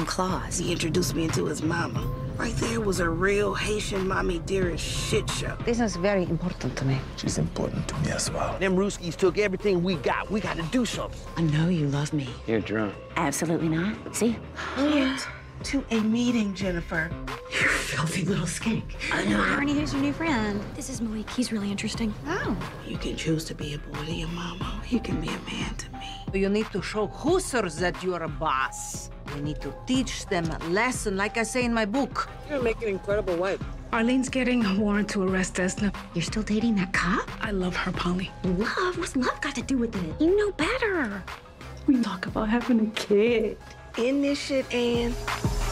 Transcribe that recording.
claws. He introduced me into his mama. Right there was a real Haitian mommy dearest shit show. This is very important to me. She's important to me as well. Them Rooskies took everything we got. We got to do something. I know you love me. You're drunk. Absolutely not. See? To a meeting, Jennifer. You filthy little skink. I know. Arnie, here's your new friend. This is Malik. He's really interesting. Oh. You can choose to be a boy to your mama. You can be a man to me. You need to show Hoosers that you're a boss. You need to teach them a lesson, like I say in my book. You're making an incredible wife. Arlene's getting a warrant to arrest Desna. You're still dating that cop? I love her, Polly. Love? What's love got to do with it? You know better. We talk about having a kid. In this shit, Anne.